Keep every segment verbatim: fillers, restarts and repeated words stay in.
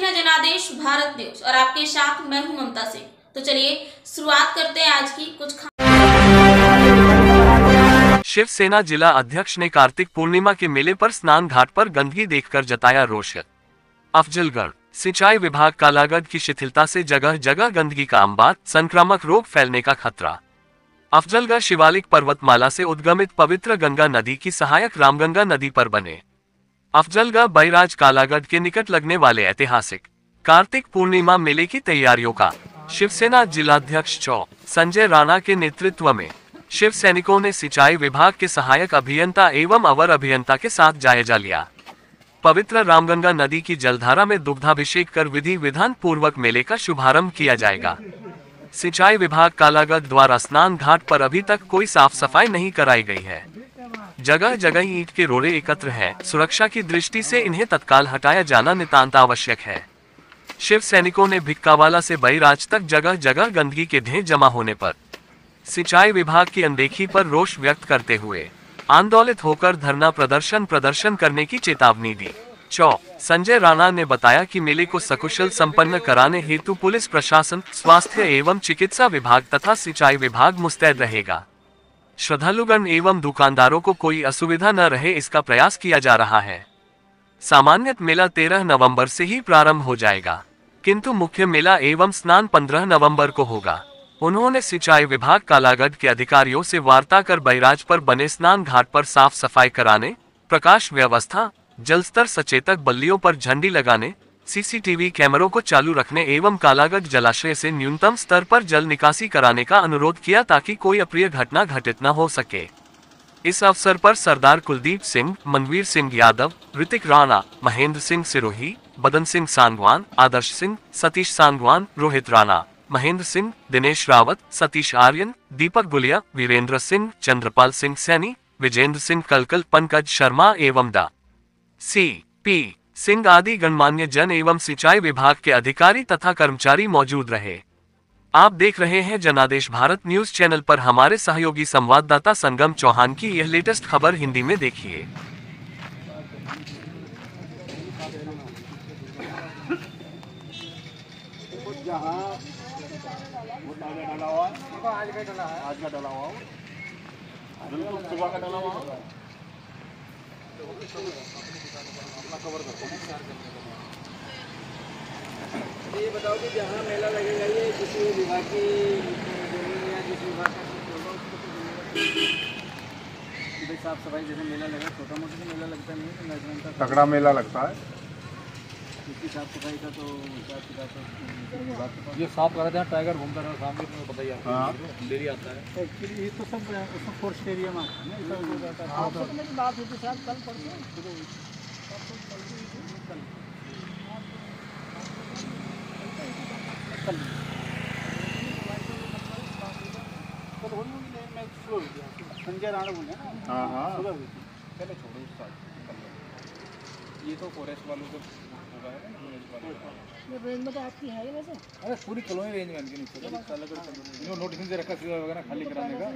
हैं जनादेश भारत न्यूज और आपके साथ मैं हूं ममता सिंह। तो चलिए शुरुआत करते हैं आज की कुछ खास। शिवसेना जिला अध्यक्ष ने कार्तिक पूर्णिमा के मेले पर स्नान घाट पर गंदगी देखकर जताया रोष। अफजलगढ़ सिंचाई विभाग कालागढ़ की शिथिलता से जगह जगह गंदगी का अंबार, संक्रामक रोग फैलने का खतरा। अफजलगढ़ शिवालिक पर्वतमाला से उद्गमित पवित्र गंगा नदी की सहायक रामगंगा नदी पर बने अफजलगढ़ बैराज कालागढ़ के निकट लगने वाले ऐतिहासिक कार्तिक पूर्णिमा मेले की तैयारियों का शिवसेना जिलाध्यक्ष चौ संजय राणा के नेतृत्व में शिव सैनिकों ने सिंचाई विभाग के सहायक अभियंता एवं अवर अभियंता के साथ जायजा लिया। पवित्र रामगंगा नदी की जलधारा में दुग्धाभिषेक कर विधि विधान पूर्वक मेले का शुभारंभ किया जाएगा। सिंचाई विभाग कालागढ़ द्वारा स्नान घाट पर अभी तक कोई साफ सफाई नहीं कराई गई है। जगह जगह ईंट के रोड़े एकत्र हैं। सुरक्षा की दृष्टि से इन्हें तत्काल हटाया जाना नितांत आवश्यक है। शिव सैनिकों ने भिक्कावाला से बैराज तक जगह जगह गंदगी के ढेर जमा होने पर सिंचाई विभाग की अनदेखी पर रोष व्यक्त करते हुए आंदोलित होकर धरना प्रदर्शन प्रदर्शन करने की चेतावनी दी। चौ संजय राणा ने बताया कि मेले को सकुशल संपन्न कराने हेतु पुलिस प्रशासन, स्वास्थ्य एवं चिकित्सा विभाग तथा सिंचाई विभाग मुस्तैद रहेगा। श्रद्धालुगण एवं दुकानदारों को कोई असुविधा न रहे, इसका प्रयास किया जा रहा है। सामान्यत मेला तेरह नवंबर से ही प्रारंभ हो जाएगा, किंतु मुख्य मेला एवं स्नान पंद्रह नवंबर को होगा। उन्होंने सिंचाई विभाग कालागढ़ के अधिकारियों से वार्ता कर बैराज पर बने स्नान घाट पर साफ सफाई कराने, प्रकाश व्यवस्था, जलस्तर सचेतक बल्लियों पर झंडी लगाने, सीसीटीवी कैमरों को चालू रखने एवं कालागढ़ जलाशय से न्यूनतम स्तर पर जल निकासी कराने का अनुरोध किया ताकि कोई अप्रिय घटना घटित न हो सके। इस अवसर पर सरदार कुलदीप सिंह, मनवीर सिंह यादव, ऋतिक राणा, महेंद्र सिंह सिरोही, बदन सिंह सांगवान, आदर्श सिंह, सतीश सांगवान, रोहित राणा, महेंद्र सिंह, दिनेश रावत, सतीश आर्यन, दीपक गुलिया, वीरेंद्र सिंह, चंद्रपाल सिंह सैनी, विजेंद्र सिंह कलकल, पंकज शर्मा एवं डा सी पी सिंह आदि गणमान्य जन एवं सिंचाई विभाग के अधिकारी तथा कर्मचारी मौजूद रहे। आप देख रहे हैं जनादेश भारत न्यूज चैनल पर। हमारे सहयोगी संवाददाता संगम चौहान की यह लेटेस्ट खबर हिंदी में देखिए। ये बताओ कि जहाँ मेला लगेगा ये किसी विभाग की जमीन या किसी विभाग का भाई साफ सफाई जैसे मेला लगा, छोटा मोटा तो मेला लगता नहीं है, नेशनल का तगड़ा मेला लगता है। इसकी साफ सफाई का तो हिसाब किताब ये साफ कर रहे हैं। टाइगर घूमता रहा सामने में, बताइए आपको। हाँ। डेली आता है एक्चुअली ये तो सब उसमें फॉरेस्ट एरिया में आता है ना, सब हो जाता है। आप अपने की बात होती साहब कल परसों संजय राणा बोले ना। हाँ हाँ पहले छोड़ो उसका, ये तो फॉरेस्ट वालों को होगा है ना। ये रेंज में तो आपकी है ही वैसे। अरे पूरी कॉलोनी रेंज में इनके नीचे इनको नोटिस दे रखा सीधा वगैरह खाली कराने का।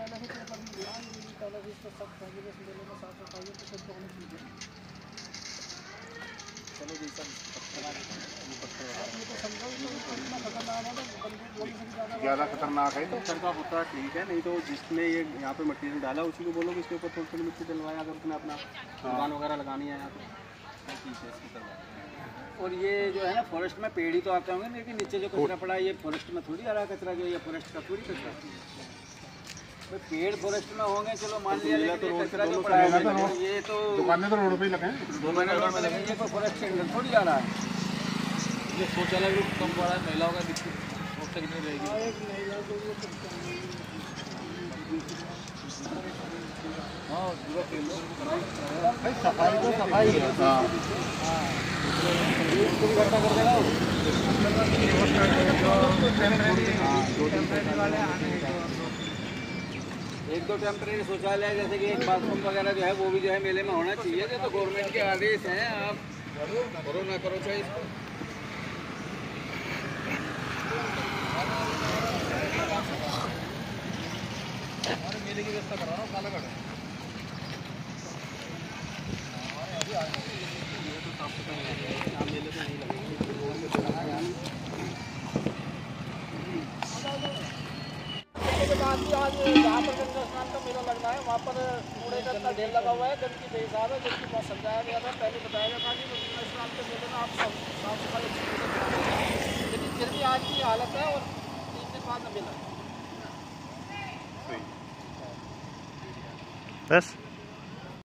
ज़्यादा खतरनाक है तो सरकार होता ठीक है, नहीं तो जिसने ये यहाँ पे मटेरियल डाला उसी को बोलो कि इसके ऊपर थोड़ी थोड़ी मिट्टी डलवाया, अगर उसने अपना दुकान वगैरह लगानी है यहाँ पे ठीक है इसकी करवा। और ये जो है ना फॉरेस्ट में पेड़ ही तो आते होंगे, लेकिन नीचे जो कचरा पड़ा है ये फॉरेस्ट में थोड़ी आ रहा है कचरा, जो ये फॉरेस्ट का थोड़ी कचरा। भाई पेड़ फॉरेस्ट में होंगे चलो मान लिया, लेकिन कचरा जो पड़ा है ये तो दुकानें तो रोड पे ही लगे हैं। दोनों रोड में लगे, ये कोई फॉरेस्ट के अंदर थोड़ी आ रहा है। ये शौचालय भी कम पड़ा है, महिलाओं का दिक्कत व्यवस्था कितनी रहेगी। हाँ सफाई तो सफाई है। हाँ एक दो टेम्परेरी शौचालय जैसे कि एक बाथरूम वगैरह जो है वो भी जो है मेले में होना चाहिए। ये तो गवर्नमेंट के आदेश हैं, आप करो ना करो चाहिए इसको। मेले की व्यवस्था करा रहा हूँ कालागढ़ है। मेले तो नहीं लगेगा। के बाद भी आज जहाँ पर गंगा स्नान का मेला लग रहा है वहाँ पर कूड़े का इतना ढेर लगा हुआ है, गंदगी बेहिसाब है, जबकि बहुत समझाया गया था, पहले बताया गया था कि गंगा स्नान के मेले में आप सब साफ सफाई अच्छी तरह करेंगे, लेकिन फिर भी आज की हालत है और तीन दिन बाद मेला है। बस।